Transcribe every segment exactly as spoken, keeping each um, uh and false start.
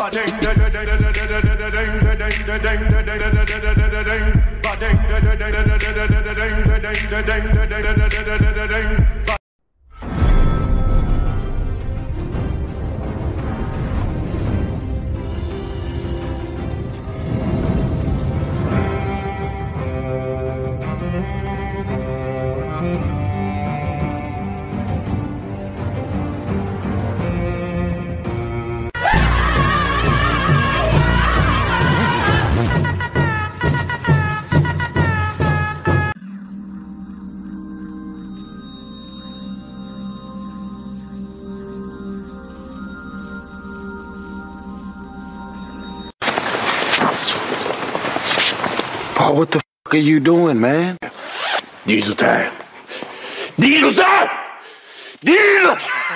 Paul, what the f*** are you doing, man? Diesel time. Diesel time! Diesel time!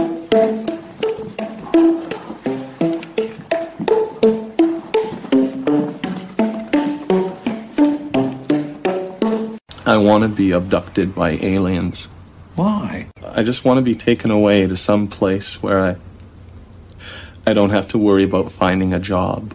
I want to be abducted by aliens. Why? I just want to be taken away to some place where I I don't have to worry about finding a job.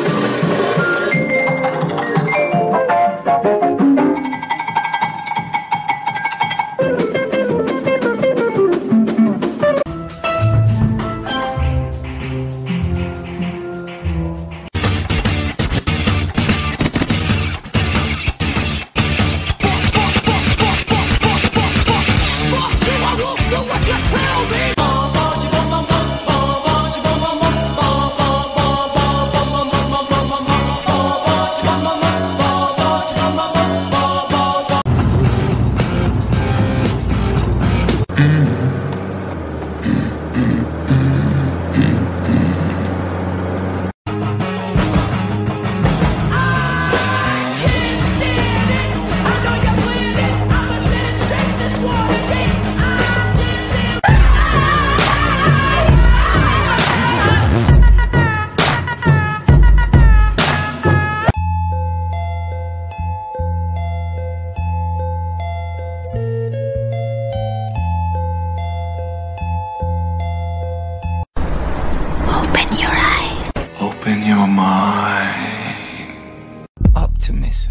Open your mind. Optimism.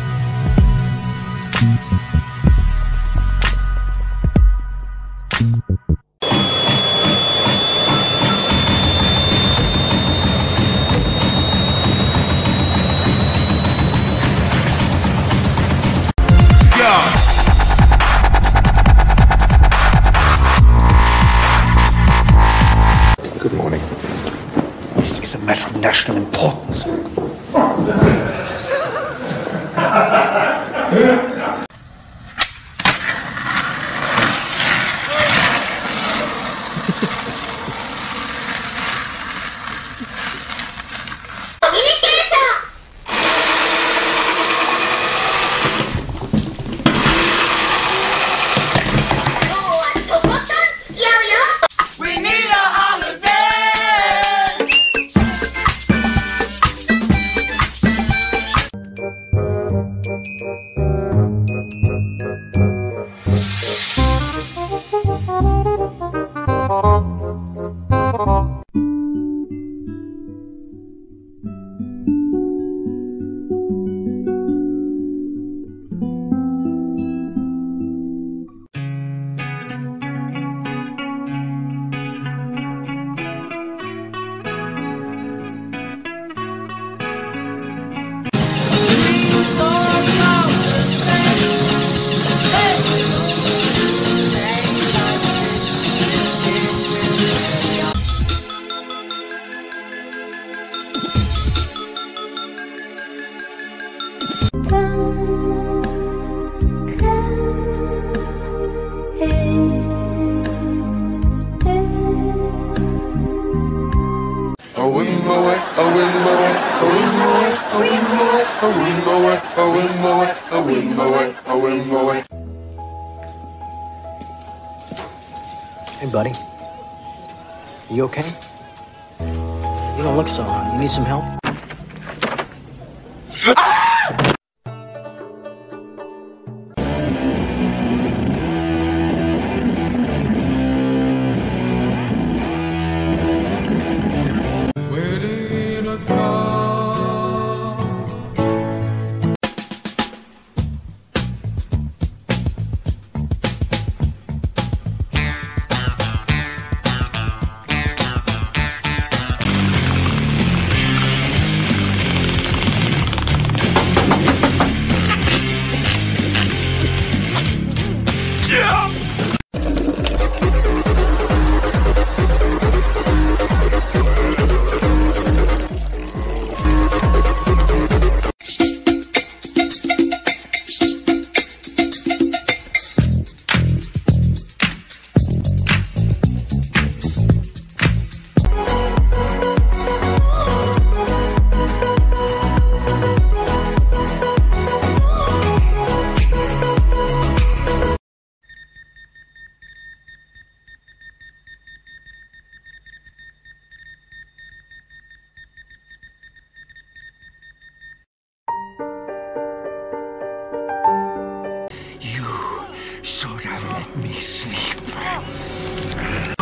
Good morning. This is a matter of national importance. Hey, buddy. You okay? You don't look so hot. You need some help? Where do should have let me sleep.